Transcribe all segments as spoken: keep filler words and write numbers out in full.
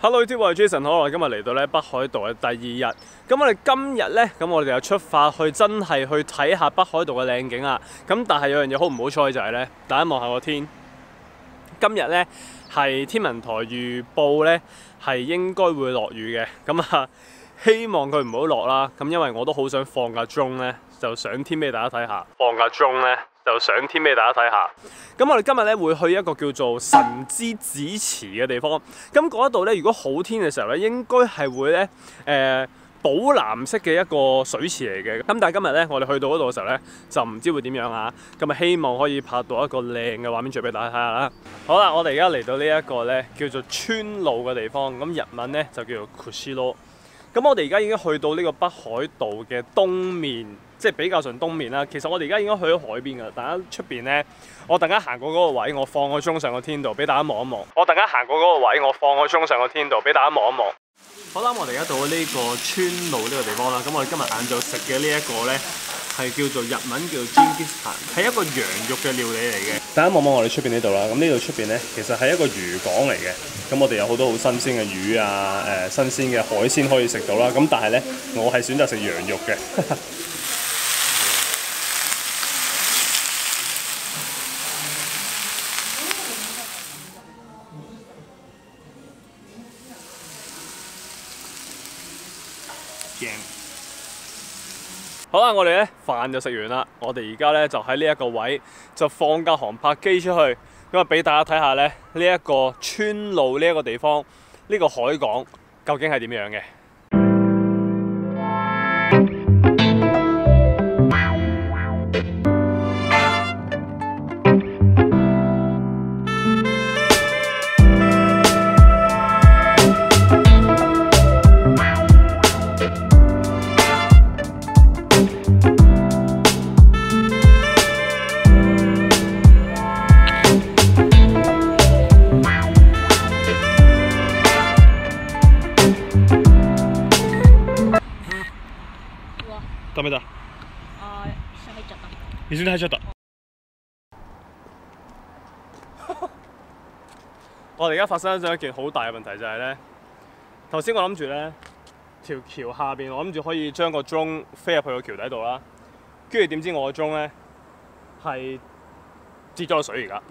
Hello， 啲我係 Jason， 好，我哋今日嚟到咧北海道嘅第二日。咁我哋今日咧，咁我哋就出發去真係去睇下北海道嘅靚景啦。咁但係有樣嘢好唔好彩就係咧，大家望下個天。今日咧係天文台預報咧係應該會落雨嘅。咁啊，希望佢唔好落啦。咁因為我都好想放假鐘咧，就上天俾大家睇下。放假鐘咧。就上天俾大家睇下。咁我哋今日咧會去一個叫做神之子池嘅地方。咁嗰度咧，如果好天嘅時候咧，應該係會咧誒寶藍色嘅一個水池嚟嘅。咁但係今日咧，我哋去到嗰度嘅時候咧，就唔知會點樣啊。咁啊，希望可以拍到一個靚嘅畫面出俾大家睇下啦。好啦，我哋而家嚟到呢一個咧叫做川路嘅地方。咁日文咧就叫做 Kushiro。咁我哋而家已經去到呢個北海道嘅東面，即係比較上東面啦。其實我哋而家已經去咗海邊㗎啦。大家出邊咧，我突然間行過嗰個位，我放個鐘上個天度，俾大家望一望。我突然間行過嗰個位，我放個鐘上個天度，俾大家望一望。好啦，我哋而家到呢個川路呢個地方啦。咁我哋今日晏晝食嘅呢一個咧，係叫做日文叫做 Jinggisan， 係一個羊肉嘅料理嚟嘅。大家望望我哋出邊呢度啦。咁呢度出邊咧，其實係一個漁港嚟嘅。咁我哋有好多好新鮮嘅魚啊，誒、呃、新鮮嘅海鮮可以食到啦。咁但係咧，我係選擇食羊肉嘅。好啦，我哋咧飯就食完啦，我哋而家咧就喺呢一個位就放架航拍機出去，咁啊俾大家睇下咧呢一個川路呢一個地方，呢個海港究竟係點樣嘅。ダメだ。あー、一緒入っちゃった。水に入っちゃった。我哋而家發生咗一件好大嘅問題就係咧，頭先我諗住咧條橋下邊，我諗住可以將個鐘飛入去個橋底度啦，跟住點知我個鐘咧係跌咗落水而家。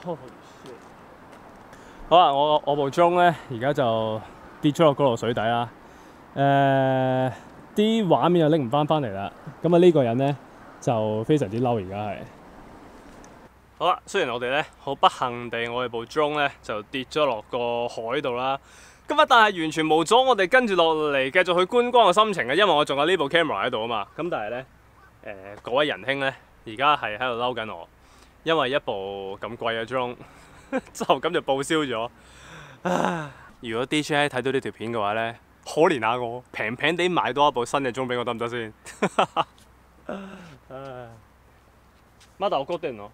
好啦，我我部鐘咧而家就跌咗落嗰度水底啦。誒、呃。啲畫面又拎唔翻翻嚟啦，咁啊呢個人咧就非常之嬲，而家係。好啦，雖然我哋咧好不幸地，我哋部鐘咧就跌咗落個海度啦，咁啊但係完全冇阻我哋跟住落嚟繼續去觀光嘅心情嘅，因為我仲有呢部 camera 喺度啊嘛。咁但係咧誒嗰位仁兄咧而家係喺度嬲緊我，因為一部咁貴嘅鐘就咁就報銷咗。啊！如果 D J 睇到呢條片嘅話咧，可憐下我，平平地買多一部新嘅鐘俾我得唔得先？まだ怒ってんの？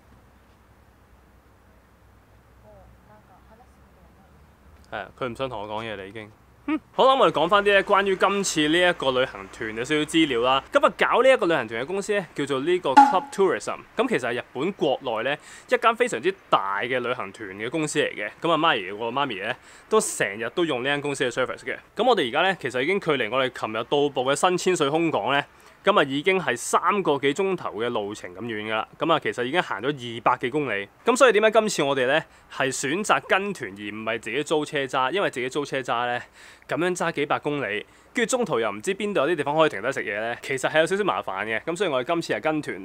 係啊，佢唔想同我講嘢啦已經。好啦，我哋講翻啲咧關於今次呢一個旅行團嘅少少資料啦。咁啊，搞呢一個旅行團嘅公司咧叫做呢個 Club Tourism。咁其實係日本國內咧一間非常之大嘅旅行團嘅公司嚟嘅。咁啊，媽咪我媽咪咧都成日都用呢間公司嘅 service 嘅。咁我哋而家咧其實已經距離我哋琴日到埗嘅新千歲空港咧，咁啊已經係三個幾鐘頭嘅路程咁遠㗎啦。咁啊其實已經行咗二百幾公里。咁所以點解今次我哋咧係選擇跟團而唔係自己租車揸？因為自己租車揸咧咁樣揸幾百公里，跟住中途又唔知邊度有啲地方可以停低食嘢咧，其實係有少少麻煩嘅。咁所以我哋今次係跟團嚟。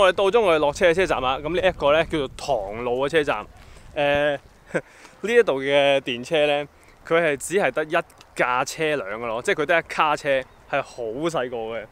我哋到咗我哋落車嘅車站啦。咁呢一個咧叫做唐路嘅車站。誒呢一度嘅電車咧，佢係只係得一架車輛嘅咯，即係佢得一卡車，係好細個嘅。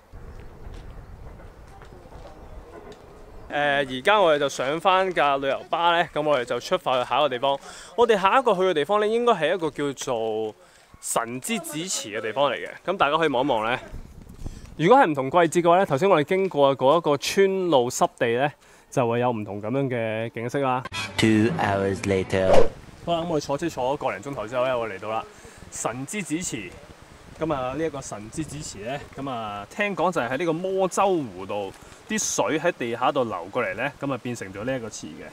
誒而家我哋就上翻架旅遊巴咧，咁我哋就出發去下一個地方。我哋下一個去嘅地方咧，應該係一個叫做神之子池嘅地方嚟嘅。咁大家可以望一望咧。如果係唔同季節嘅話咧，頭先我哋經過嗰一個村路濕地咧，就會有唔同咁樣嘅景色啦。 Two hours later， 好啦，咁我哋坐車坐咗個零鐘頭之後咧，我嚟到啦神之子池。咁啊，呢一個神之子池咧，咁啊聽講就係喺呢個魔州湖度，啲水喺地下度流過嚟咧，咁啊變成咗呢一個池嘅。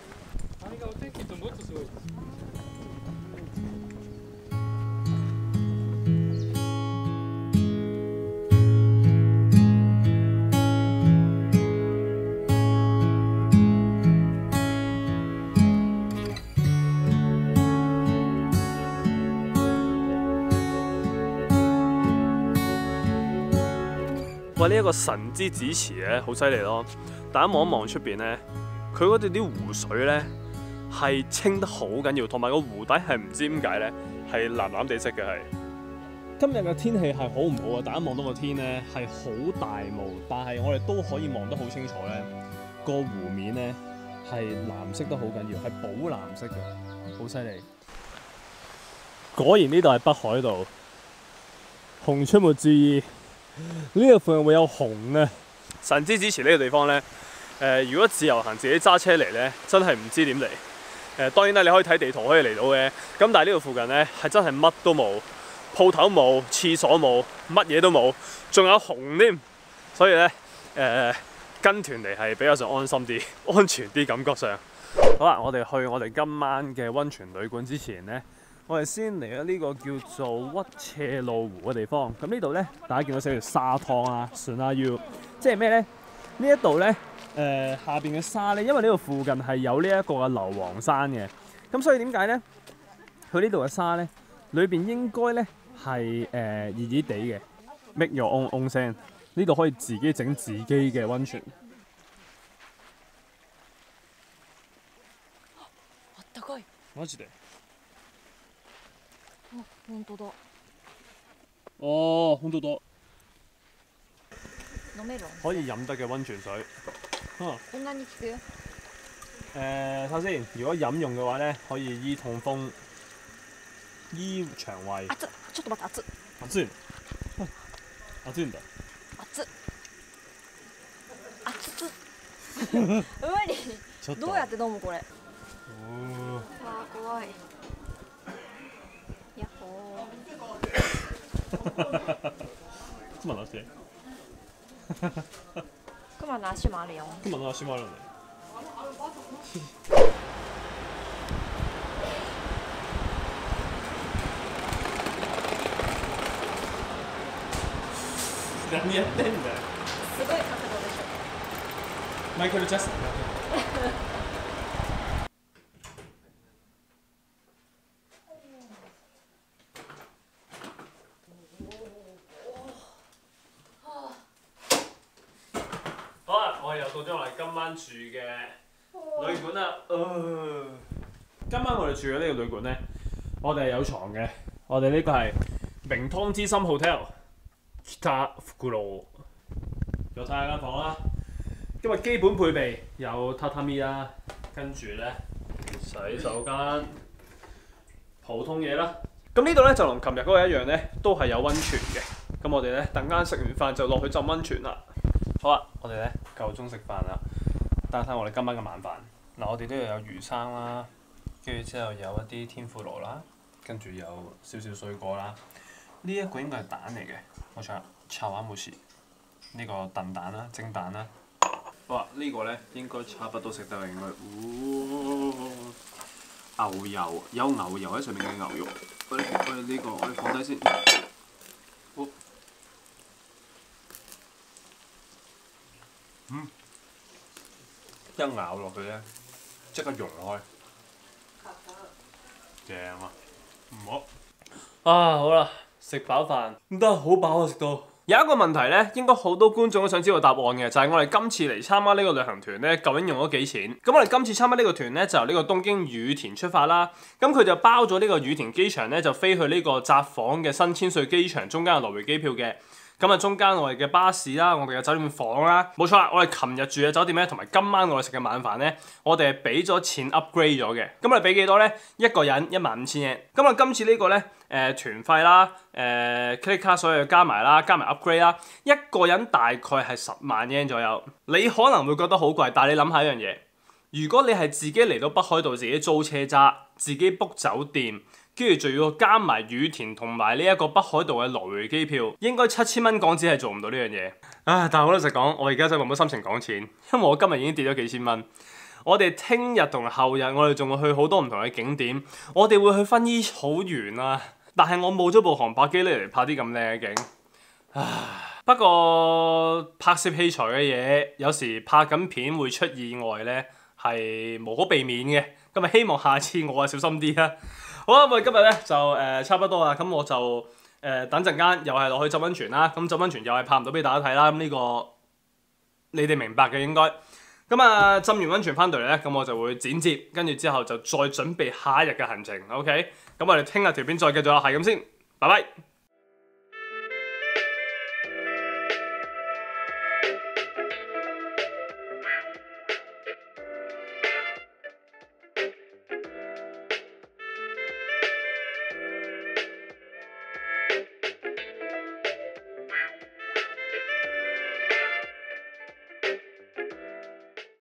哇！呢一個神之子池咧，好犀利咯！大家望一望出邊咧，佢嗰度啲湖水咧係清得好緊要，同埋個湖底係唔知點解咧係藍藍地色嘅係。今日嘅天氣係好唔好啊？大家望到個天咧係好大霧，但係我哋都可以望得好清楚咧，個湖面咧係藍色得好緊要，係寶藍色嘅，好犀利。果然呢度係北海道，熊出沒注意。呢度附近會有熊啊！神之子池呢個地方咧，誒、呃、如果自由行自己揸車嚟咧，真係唔知點嚟。誒、呃、當然啦，你可以睇地圖可以嚟到嘅。咁但係呢度附近咧係真係乜都冇，鋪頭冇，廁所冇，乜嘢都冇，仲有熊添。所以咧誒、呃、跟團嚟係比較上安心啲、安全啲感覺上。好啦，我哋去我哋今晚嘅溫泉旅館之前咧。我哋先嚟咗呢個叫做屈斜路湖嘅地方。咁呢度咧，大家見到寫住沙湯啦 Sunayu， 即係咩咧？呢一度咧，誒、呃、下邊嘅沙咧，因為呢度附近係有呢一個嘅硫磺山嘅，咁所以點解咧？佢呢度嘅沙咧，裏邊應該咧係誒熱熱地嘅 ，make your own onsen。呢度可以自己整自己嘅溫泉。 あったかい。 マジで？ あ、本当だ。 哦，本当だ。 飲める？ 可以飲得嘅溫泉水。啊、 こんなに効く？ 誒，首先，如果飲用嘅話咧，可以醫痛風、醫腸胃。 熱っ、ちょっと待って、 熱い。熱いんだ。 熱っ。熱っ。無理。どうやって飲むこれ？ おー。わあ、怖い。やっほー。熊の足。 熊の足もあるよ。 熊の足もあるね。何やってんだよ。 すごい角度でしょ。 マイケル・ジャスティン。好啦，我哋又到咗我哋今晚住嘅旅館啦。呃、今晚我哋住嘅呢個旅館咧，我哋係有床嘅。我哋呢個係名湯之森 Hotel。北福路，再睇下間房啦。今日基本配備有榻榻米啦，跟住咧洗手間，普通嘢啦。咁呢度咧就同琴日嗰個一樣咧，都係有溫泉嘅。咁我哋咧等間食完飯就落去浸溫泉啦。好啦，我哋咧夠鐘食飯啦。睇睇我哋今晚嘅晚飯。嗱，我哋呢度有魚生啦，跟住之後有一啲天婦羅啦，跟住有少少水果啦。呢一個應該係蛋嚟嘅。冇錯，茶碗冇事。呢個燉蛋啦，蒸蛋啦。哇！呢個咧應該差不多食得啦，應該。哦，牛油有牛油喺上面嘅牛肉。我哋我哋呢個我哋放低先。好。嗯。一咬落去咧，即刻溶開。正啊！唔好。啊，好啦。食飽飯唔得，好飽啊！食到有一個問題咧，應該好多觀眾都想知道答案嘅，就係、是、我哋今次嚟參加呢個旅行團咧，究竟用咗幾錢？咁我哋今次參加呢個團咧，就由呢個東京羽田出發啦。咁佢就包咗呢個羽田機場咧，就飛去呢個札幌嘅新千歲機場中間嘅來回機票嘅。咁啊，中間我哋嘅巴士啦，我哋嘅酒店房啦，冇錯啦，我哋琴日住嘅酒店咧，同埋今晚我哋食嘅晚飯咧，我哋係俾咗錢 upgrade 咗嘅。咁我哋俾幾多咧？一個人一萬五千日圓。咁啊，今次呢個咧，誒、呃、團費啦，誒 credit card 所有加埋啦，加埋 upgrade 啦，一個人大概係十萬日圓左右。你可能會覺得好貴，但係你諗下一樣嘢，如果你係自己嚟到北海道自己租車揸，自己 book 酒店。跟住仲要加埋羽田同埋呢一個北海道嘅來回機票，應該七千蚊港紙係做唔到呢樣嘢。唉，但係我老實講，我而家真係冇乜心情講錢，因為我今日已經跌咗幾千蚊。我哋聽日同後日，我哋仲會去好多唔同嘅景點，我哋會去薰衣草園啊。但係我冇咗部航拍機嚟拍啲咁靚嘅景。唉，不過拍攝器材嘅嘢，有時拍緊片會出意外呢，係無可避免嘅。咁啊，希望下次我啊小心啲啦。好啦，咁今日咧就誒、呃、差不多啦，咁我就誒、呃、等陣間又係落去浸溫泉啦，咁浸溫泉又係拍唔到俾大家睇啦，咁呢個你哋明白嘅應該。咁啊浸完溫泉翻到嚟咧，咁我就會剪接，跟住之後就再準備下一日嘅行程。OK，咁我哋聽日條片再繼續啦，係咁先，拜拜。